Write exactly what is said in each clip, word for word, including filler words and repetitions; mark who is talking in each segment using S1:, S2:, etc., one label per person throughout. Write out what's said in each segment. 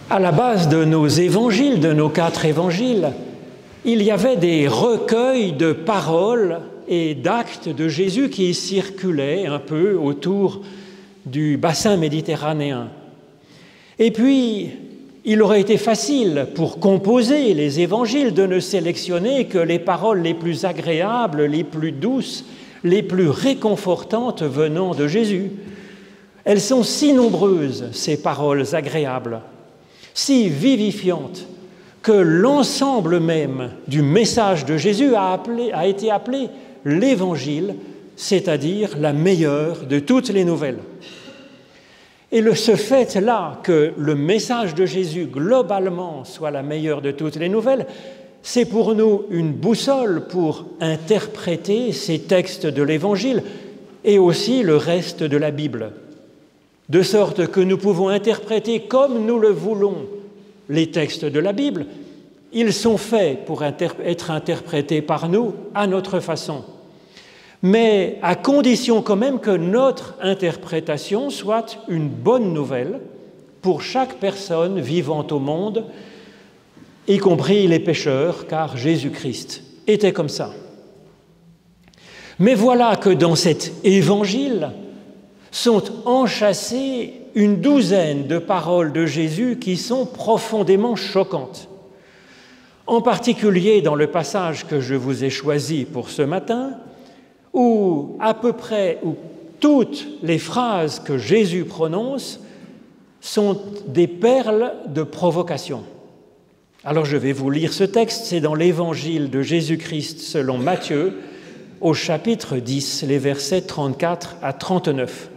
S1: À la base de nos évangiles, de nos quatre évangiles, il y avait des recueils de paroles et d'actes de Jésus qui circulaient un peu autour du bassin méditerranéen. Et puis, il aurait été facile pour composer les évangiles de ne sélectionner que les paroles les plus agréables, les plus douces, les plus réconfortantes venant de Jésus. Elles sont si nombreuses, ces paroles agréables, si vivifiantes, que l'ensemble même du message de Jésus a, appelé, a été appelé l'Évangile, c'est-à-dire la meilleure de toutes les nouvelles. Et le, ce fait-là, que le message de Jésus, globalement, soit la meilleure de toutes les nouvelles, c'est pour nous une boussole pour interpréter ces textes de l'Évangile et aussi le reste de la Bible, de sorte que nous pouvons interpréter comme nous le voulons les textes de la Bible. Ils sont faits pour inter- être interprétés par nous à notre façon, mais à condition quand même que notre interprétation soit une bonne nouvelle pour chaque personne vivant au monde, y compris les pécheurs, car Jésus-Christ était comme ça. Mais voilà que dans cet évangile sont enchâssées une douzaine de paroles de Jésus qui sont profondément choquantes. En particulier dans le passage que je vous ai choisi pour ce matin, où à peu près où toutes les phrases que Jésus prononce sont des perles de provocation. Alors je vais vous lire ce texte, c'est dans l'Évangile de Jésus-Christ selon Matthieu, au chapitre dix, les versets trente-quatre à trente-neuf.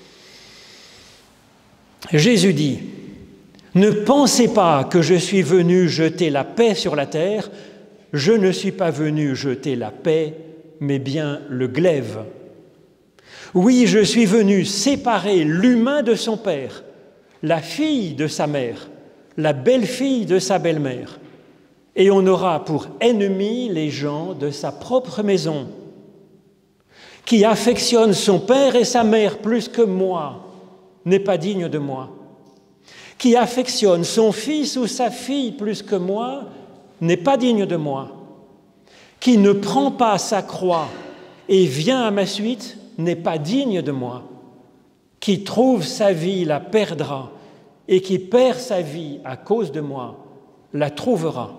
S1: Jésus dit : « Ne pensez pas que je suis venu jeter la paix sur la terre, je ne suis pas venu jeter la paix, mais bien le glaive. Oui, je suis venu séparer l'humain de son père, la fille de sa mère, la belle-fille de sa belle-mère, et on aura pour ennemis les gens de sa propre maison. Qui affectionne son père et sa mère plus que moi n'est pas digne de moi. Qui affectionne son fils ou sa fille plus que moi n'est pas digne de moi. Qui ne prend pas sa croix et vient à ma suite n'est pas digne de moi. Qui trouve sa vie la perdra, et qui perd sa vie à cause de moi la trouvera.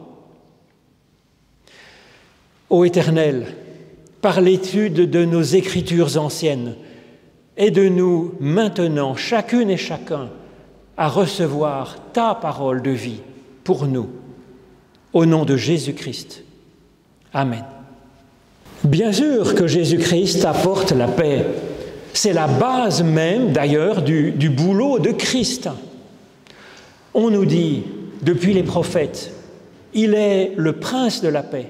S1: Ô Éternel, par l'étude de nos Écritures anciennes, aide-nous maintenant, chacune et chacun, à recevoir ta parole de vie pour nous, au nom de Jésus-Christ. Amen. Bien sûr que Jésus-Christ apporte la paix. C'est la base même, d'ailleurs, du, du boulot de Christ. On nous dit, depuis les prophètes, il est le prince de la paix.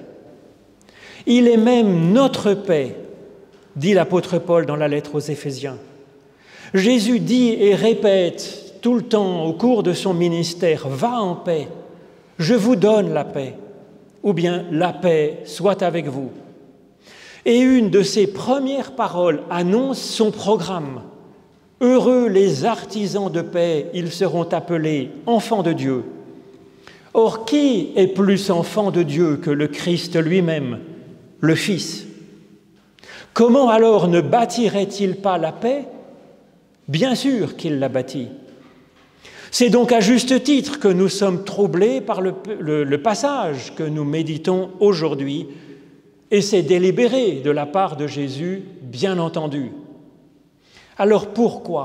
S1: Il est même notre paix, dit l'apôtre Paul dans la lettre aux Éphésiens. Jésus dit et répète tout le temps au cours de son ministère, « Va en paix, je vous donne la paix », ou bien « La paix soit avec vous ». Et une de ses premières paroles annonce son programme. « Heureux les artisans de paix, ils seront appelés enfants de Dieu ». Or, qui est plus enfant de Dieu que le Christ lui-même, le Fils ? Comment alors ne bâtirait-il pas la paix ? Bien sûr qu'il l'a bâtie. C'est donc à juste titre que nous sommes troublés par le, le, le passage que nous méditons aujourd'hui, et c'est délibéré de la part de Jésus, bien entendu. Alors pourquoi ?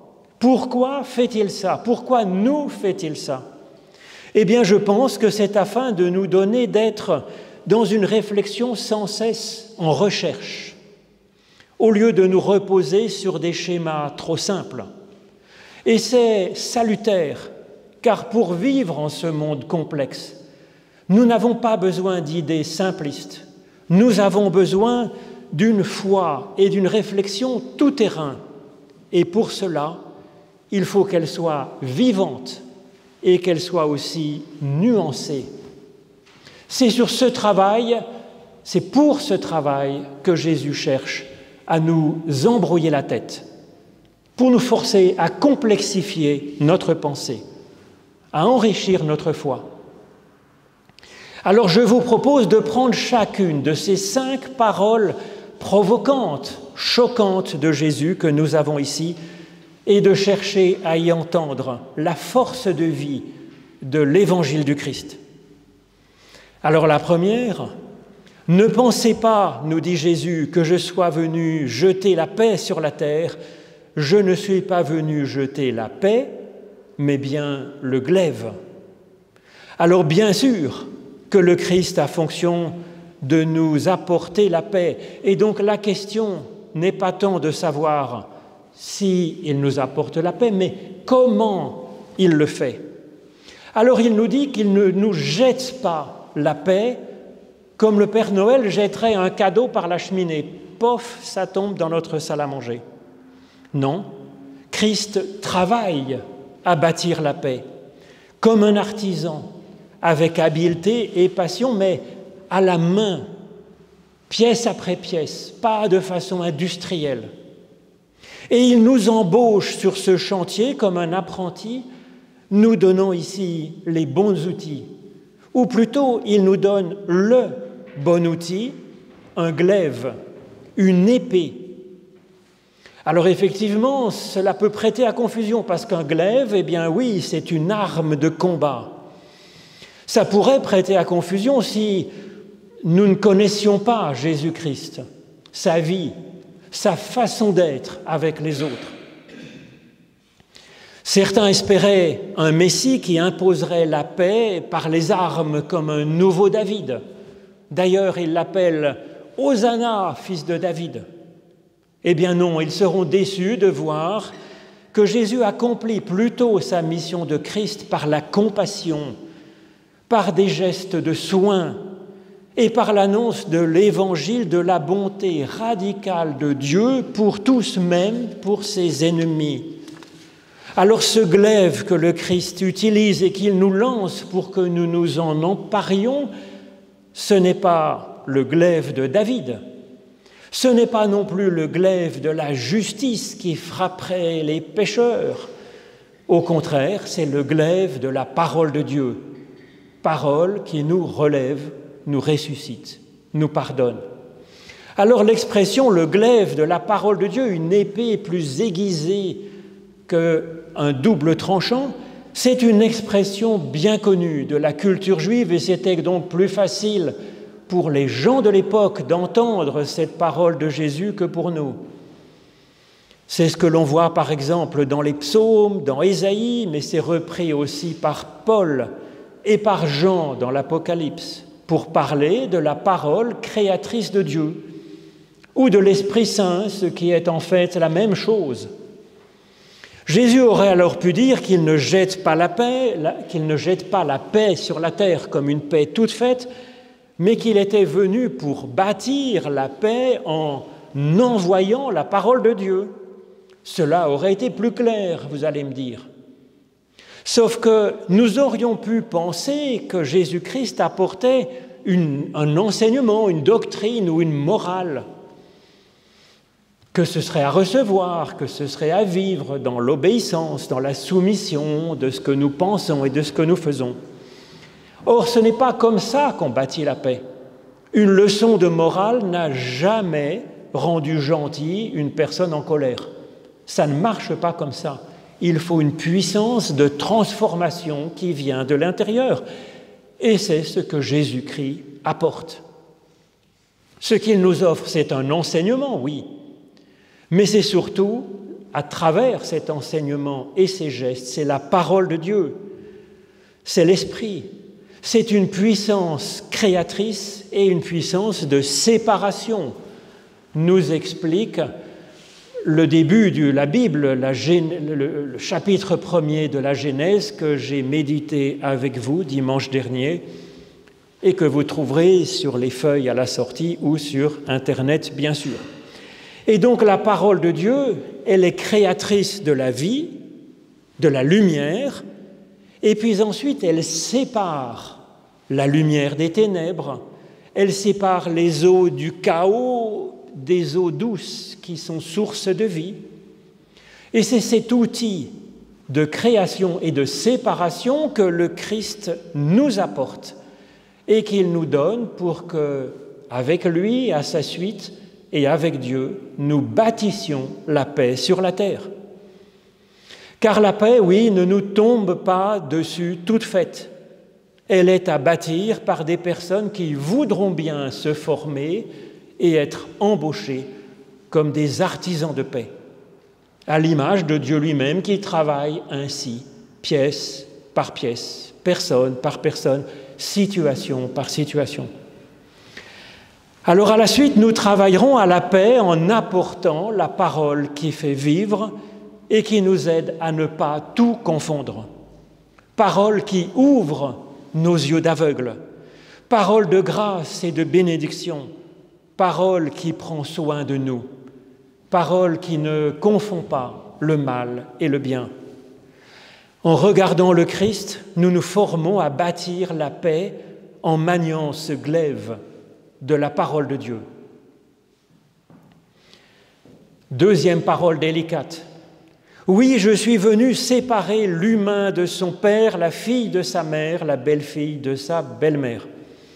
S1: Pourquoi fait-il ça ? Pourquoi nous fait-il ça ? Eh bien, je pense que c'est afin de nous donner d'être dans une réflexion sans cesse en recherche, au lieu de nous reposer sur des schémas trop simples. Et c'est salutaire, car pour vivre en ce monde complexe, nous n'avons pas besoin d'idées simplistes. Nous avons besoin d'une foi et d'une réflexion tout-terrain. Et pour cela, il faut qu'elle soit vivante et qu'elle soit aussi nuancée. C'est sur ce travail, c'est pour ce travail que Jésus cherche à nous embrouiller la tête, pour nous forcer à complexifier notre pensée, à enrichir notre foi. Alors je vous propose de prendre chacune de ces cinq paroles provocantes, choquantes de Jésus que nous avons ici et de chercher à y entendre la force de vie de l'évangile du Christ. Alors la première, ne pensez pas, nous dit Jésus, que je sois venu jeter la paix sur la terre. Je ne suis pas venu jeter la paix, mais bien le glaive. Alors bien sûr que le Christ a fonction de nous apporter la paix. Et donc la question n'est pas tant de savoir s'il nous apporte la paix, mais comment il le fait. Alors il nous dit qu'il ne nous jette pas la paix comme le Père Noël jetterait un cadeau par la cheminée. Pof, ça tombe dans notre salle à manger. Non, Christ travaille à bâtir la paix, comme un artisan, avec habileté et passion, mais à la main, pièce après pièce, pas de façon industrielle. Et il nous embauche sur ce chantier comme un apprenti, nous donnant ici les bons outils, ou plutôt il nous donne le bon outil, un glaive, une épée. Alors effectivement, cela peut prêter à confusion, parce qu'un glaive, eh bien oui, c'est une arme de combat. Ça pourrait prêter à confusion si nous ne connaissions pas Jésus-Christ, sa vie, sa façon d'être avec les autres. Certains espéraient un Messie qui imposerait la paix par les armes comme un nouveau David. D'ailleurs, ils l'appellent « Hosanna, fils de David ». Eh bien non, ils seront déçus de voir que Jésus accomplit plutôt sa mission de Christ par la compassion, par des gestes de soin et par l'annonce de l'évangile de la bonté radicale de Dieu pour tous, même pour ses ennemis. Alors ce glaive que le Christ utilise et qu'il nous lance pour que nous nous en emparions, ce n'est pas le glaive de David, ce n'est pas non plus le glaive de la justice qui frapperait les pécheurs. Au contraire, c'est le glaive de la parole de Dieu, parole qui nous relève, nous ressuscite, nous pardonne. Alors l'expression « le glaive de la parole de Dieu », une épée plus aiguisée qu'un double tranchant, c'est une expression bien connue de la culture juive et c'était donc plus facile pour les gens de l'époque d'entendre cette parole de Jésus que pour nous. C'est ce que l'on voit par exemple dans les psaumes, dans Ésaïe, mais c'est repris aussi par Paul et par Jean dans l'Apocalypse pour parler de la parole créatrice de Dieu ou de l'Esprit Saint, ce qui est en fait la même chose. Jésus aurait alors pu dire qu'il ne jette pas la paix, qu'il ne jette pas la paix sur la terre comme une paix toute faite, mais qu'il était venu pour bâtir la paix en envoyant la parole de Dieu. Cela aurait été plus clair, vous allez me dire. Sauf que nous aurions pu penser que Jésus-Christ apportait une, un enseignement, une doctrine ou une morale, que ce serait à recevoir, que ce serait à vivre dans l'obéissance, dans la soumission de ce que nous pensons et de ce que nous faisons. Or, ce n'est pas comme ça qu'on bâtit la paix. Une leçon de morale n'a jamais rendu gentille une personne en colère. Ça ne marche pas comme ça. Il faut une puissance de transformation qui vient de l'intérieur. Et c'est ce que Jésus-Christ apporte. Ce qu'il nous offre, c'est un enseignement, oui, mais c'est surtout, à travers cet enseignement et ces gestes, c'est la parole de Dieu, c'est l'Esprit, c'est une puissance créatrice et une puissance de séparation, nous explique le début de la Bible, la Gén- le, le chapitre premier de la Genèse que j'ai médité avec vous dimanche dernier et que vous trouverez sur les feuilles à la sortie ou sur Internet, bien sûr. Et donc la parole de Dieu, elle est créatrice de la vie, de la lumière, et puis ensuite elle sépare la lumière des ténèbres, elle sépare les eaux du chaos des eaux douces qui sont source de vie. Et c'est cet outil de création et de séparation que le Christ nous apporte et qu'il nous donne pour que, avec lui, à sa suite et avec Dieu, nous bâtissions la paix sur la terre. Car la paix, oui, ne nous tombe pas dessus toute faite. Elle est à bâtir par des personnes qui voudront bien se former et être embauchées comme des artisans de paix, à l'image de Dieu lui-même qui travaille ainsi, pièce par pièce, personne par personne, situation par situation. Alors à la suite, nous travaillerons à la paix en apportant la parole qui fait vivre et qui nous aide à ne pas tout confondre. Parole qui ouvre nos yeux d'aveugle, parole de grâce et de bénédiction, parole qui prend soin de nous, parole qui ne confond pas le mal et le bien. En regardant le Christ, nous nous formons à bâtir la paix en maniant ce glaive de la parole de Dieu. Deuxième parole délicate. Oui, je suis venu séparer l'humain de son père, la fille de sa mère, la belle-fille de sa belle-mère.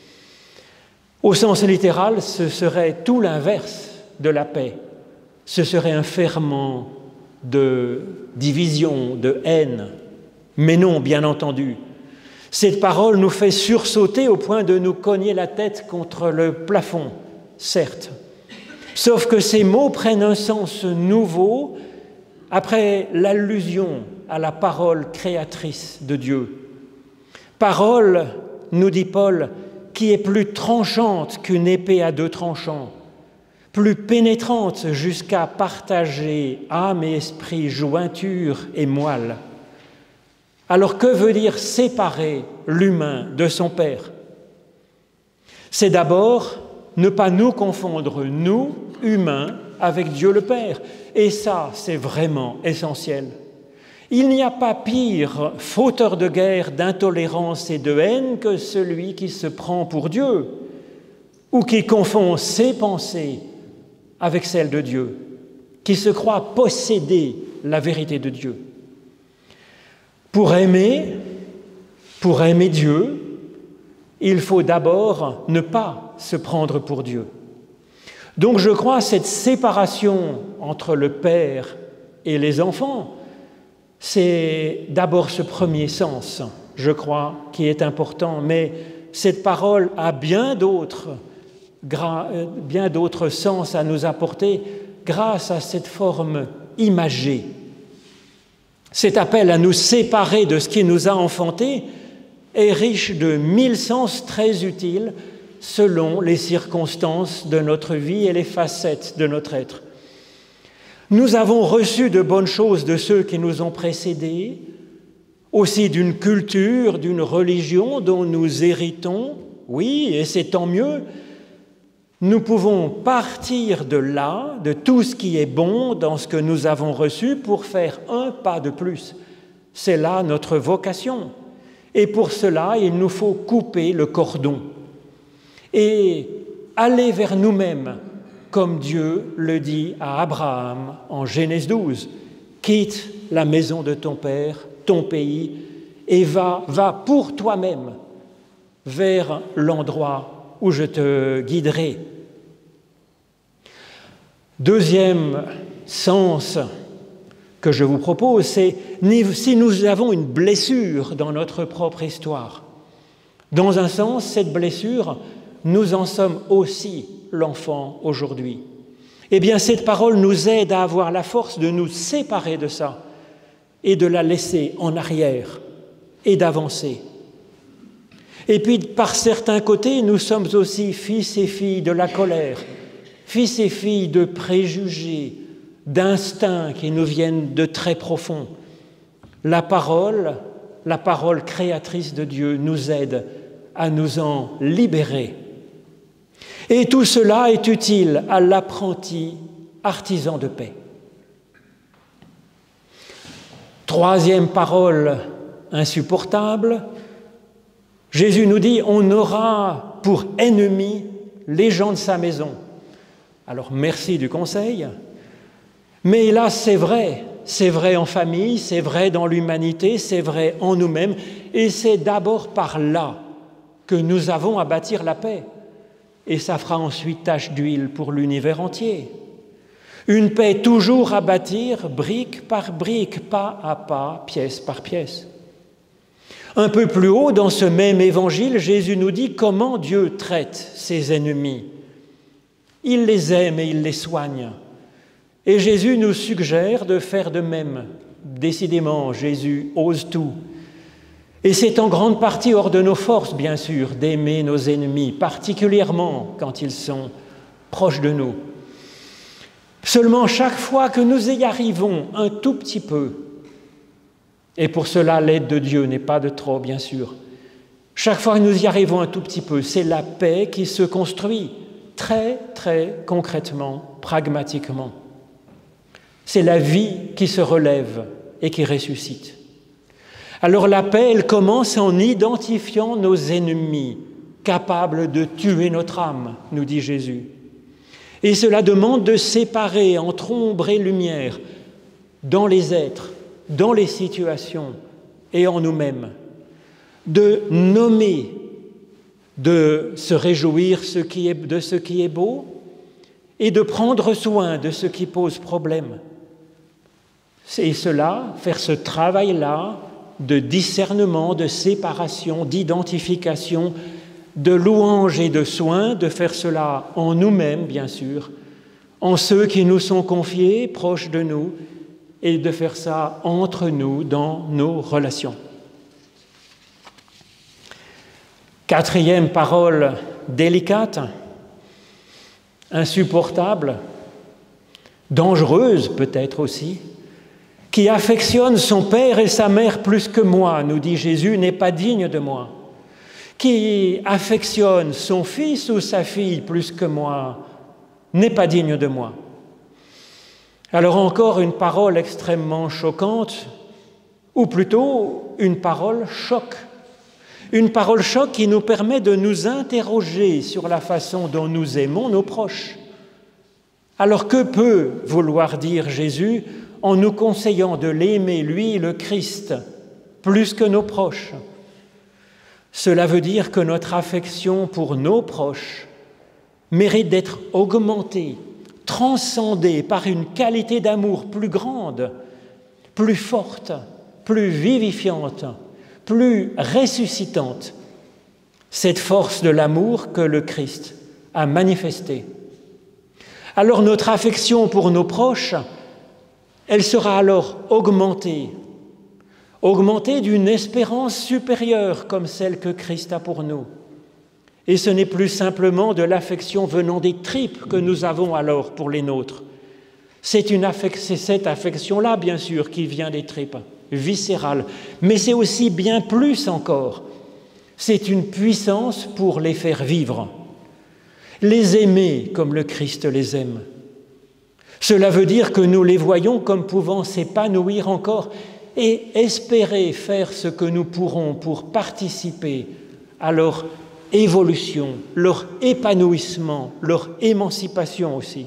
S1: Au sens littéral, ce serait tout l'inverse de la paix. Ce serait un ferment de division, de haine. Mais non, bien entendu. Cette parole nous fait sursauter au point de nous cogner la tête contre le plafond, certes. Sauf que ces mots prennent un sens nouveau après l'allusion à la parole créatrice de Dieu. Parole, nous dit Paul, qui est plus tranchante qu'une épée à deux tranchants, plus pénétrante jusqu'à partager âme et esprit, jointure et moelle. Alors que veut dire séparer l'humain de son Père? C'est d'abord ne pas nous confondre, nous, humains, avec Dieu le Père. Et ça, c'est vraiment essentiel. Il n'y a pas pire fauteur de guerre, d'intolérance et de haine que celui qui se prend pour Dieu ou qui confond ses pensées avec celles de Dieu, qui se croit posséder la vérité de Dieu. Pour aimer, pour aimer Dieu, il faut d'abord ne pas se prendre pour Dieu. Donc je crois à cette séparation entre le Père et les enfants, c'est d'abord ce premier sens, je crois, qui est important, mais cette parole a bien d'autres, bien d'autres sens à nous apporter grâce à cette forme imagée. Cet appel à nous séparer de ce qui nous a enfantés est riche de mille sens très utiles selon les circonstances de notre vie et les facettes de notre être. Nous avons reçu de bonnes choses de ceux qui nous ont précédés, aussi d'une culture, d'une religion dont nous héritons, oui, et c'est tant mieux. Nous pouvons partir de là, de tout ce qui est bon dans ce que nous avons reçu pour faire un pas de plus. C'est là notre vocation. Et pour cela, il nous faut couper le cordon et aller vers nous-mêmes, comme Dieu le dit à Abraham en Genèse douze. Quitte la maison de ton père, ton pays, et va, va pour toi-même vers l'endroit où je te guiderai. Deuxième sens que je vous propose, c'est si nous avons une blessure dans notre propre histoire. Dans un sens, cette blessure, nous en sommes aussi l'enfant aujourd'hui. Eh bien, cette parole nous aide à avoir la force de nous séparer de ça et de la laisser en arrière et d'avancer. Et puis, par certains côtés, nous sommes aussi fils et filles de la colère, fils et filles de préjugés, d'instincts qui nous viennent de très profond. La parole, la parole créatrice de Dieu nous aide à nous en libérer. Et tout cela est utile à l'apprenti artisan de paix. Troisième parole insupportable, Jésus nous dit « On aura pour ennemis les gens de sa maison ». Alors merci du conseil, mais hélas c'est vrai, c'est vrai en famille, c'est vrai dans l'humanité, c'est vrai en nous-mêmes, et c'est d'abord par là que nous avons à bâtir la paix. Et ça fera ensuite tache d'huile pour l'univers entier. Une paix toujours à bâtir, brique par brique, pas à pas, pièce par pièce. Un peu plus haut, dans ce même évangile, Jésus nous dit comment Dieu traite ses ennemis. Il les aime et il les soigne. Et Jésus nous suggère de faire de même. Décidément, Jésus ose tout. Et c'est en grande partie hors de nos forces, bien sûr, d'aimer nos ennemis, particulièrement quand ils sont proches de nous. Seulement, chaque fois que nous y arrivons un tout petit peu, et pour cela l'aide de Dieu n'est pas de trop, bien sûr, chaque fois que nous y arrivons un tout petit peu, c'est la paix qui se construit très, très concrètement, pragmatiquement. C'est la vie qui se relève et qui ressuscite. Alors la paix, elle commence en identifiant nos ennemis, capables de tuer notre âme, nous dit Jésus. Et cela demande de séparer entre ombre et lumière, dans les êtres, dans les situations et en nous-mêmes, de nommer, de se réjouir ce qui est, de ce qui est beau et de prendre soin de ce qui pose problème. Et cela, faire ce travail-là, de discernement, de séparation, d'identification, de louange et de soin, de faire cela en nous-mêmes, bien sûr, en ceux qui nous sont confiés, proches de nous, et de faire ça entre nous, dans nos relations. Quatrième parole délicate, insupportable, dangereuse peut-être aussi, qui affectionne son père et sa mère plus que moi, nous dit Jésus, n'est pas digne de moi. Qui affectionne son fils ou sa fille plus que moi, n'est pas digne de moi. Alors encore une parole extrêmement choquante, ou plutôt une parole choc. Une parole choc qui nous permet de nous interroger sur la façon dont nous aimons nos proches. Alors que peut vouloir dire Jésus en nous conseillant de l'aimer, lui, le Christ, plus que nos proches? Cela veut dire que notre affection pour nos proches mérite d'être augmentée, transcendée par une qualité d'amour plus grande, plus forte, plus vivifiante, plus ressuscitante. Cette force de l'amour que le Christ a manifestée. Alors notre affection pour nos proches, elle sera alors augmentée, augmentée d'une espérance supérieure comme celle que Christ a pour nous. Et ce n'est plus simplement de l'affection venant des tripes que nous avons alors pour les nôtres. C'est, une affec- c'est cette affection-là, bien sûr, qui vient des tripes, viscérale, mais c'est aussi bien plus encore. C'est une puissance pour les faire vivre, les aimer comme le Christ les aime. Cela veut dire que nous les voyons comme pouvant s'épanouir encore et espérer faire ce que nous pourrons pour participer à leur évolution, leur épanouissement, leur émancipation aussi.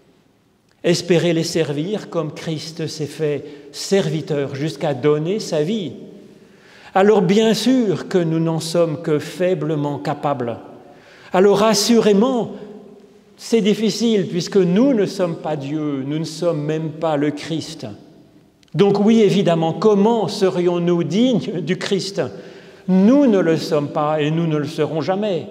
S1: Espérer les servir comme Christ s'est fait serviteur jusqu'à donner sa vie. Alors bien sûr que nous n'en sommes que faiblement capables. Alors assurément, c'est difficile puisque nous ne sommes pas Dieu, nous ne sommes même pas le Christ. Donc oui, évidemment, comment serions-nous dignes du Christ ? Nous ne le sommes pas et nous ne le serons jamais.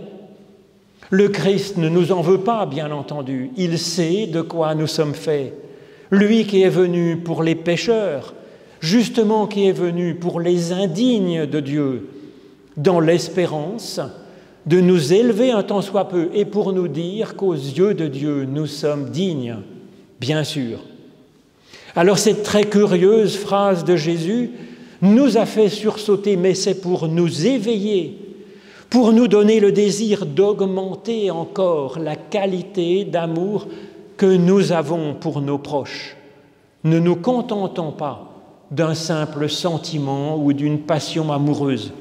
S1: Le Christ ne nous en veut pas, bien entendu. Il sait de quoi nous sommes faits. Lui qui est venu pour les pécheurs, justement qui est venu pour les indignes de Dieu, dans l'espérance de nous élever un tant soit peu et pour nous dire qu'aux yeux de Dieu, nous sommes dignes, bien sûr. Alors cette très curieuse phrase de Jésus nous a fait sursauter, mais c'est pour nous éveiller, pour nous donner le désir d'augmenter encore la qualité d'amour que nous avons pour nos proches. Ne nous contentons pas d'un simple sentiment ou d'une passion amoureuse.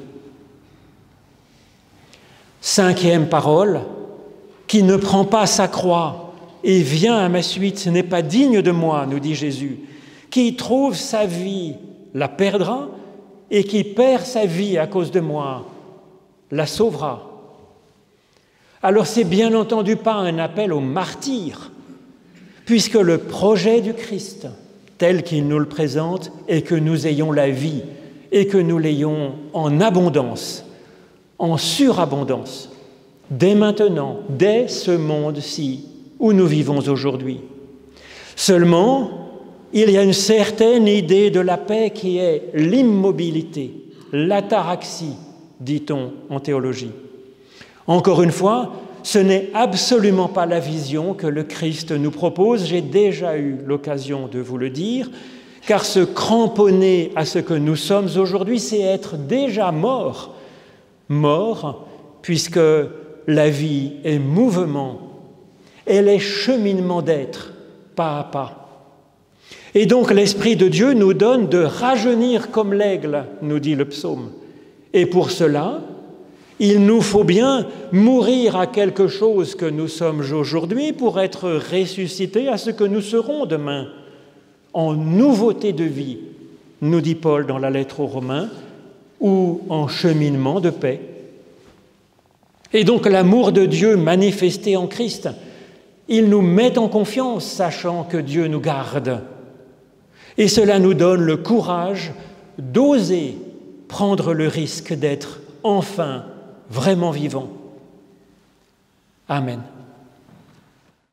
S1: Cinquième parole, qui ne prend pas sa croix et vient à ma suite n'est pas digne de moi, nous dit Jésus. Qui trouve sa vie la perdra, et qui perd sa vie à cause de moi la sauvera. Alors c'est bien entendu pas un appel au martyr, puisque le projet du Christ, tel qu'il nous le présente, est que nous ayons la vie et que nous l'ayons en abondance, en surabondance, dès maintenant, dès ce monde-ci où nous vivons aujourd'hui. Seulement, il y a une certaine idée de la paix qui est l'immobilité, l'ataraxie, dit-on en théologie. Encore une fois, ce n'est absolument pas la vision que le Christ nous propose. J'ai déjà eu l'occasion de vous le dire, car se cramponner à ce que nous sommes aujourd'hui, c'est être déjà mort. Mort, puisque la vie est mouvement, elle est cheminement d'être, pas à pas. Et donc l'Esprit de Dieu nous donne de rajeunir comme l'aigle, nous dit le psaume. Et pour cela, il nous faut bien mourir à quelque chose que nous sommes aujourd'hui pour être ressuscités à ce que nous serons demain, en nouveauté de vie, nous dit Paul dans la lettre aux Romains, ou en cheminement de paix. Et donc l'amour de Dieu manifesté en Christ, il nous met en confiance, sachant que Dieu nous garde. Et cela nous donne le courage d'oser prendre le risque d'être enfin vraiment vivant. Amen.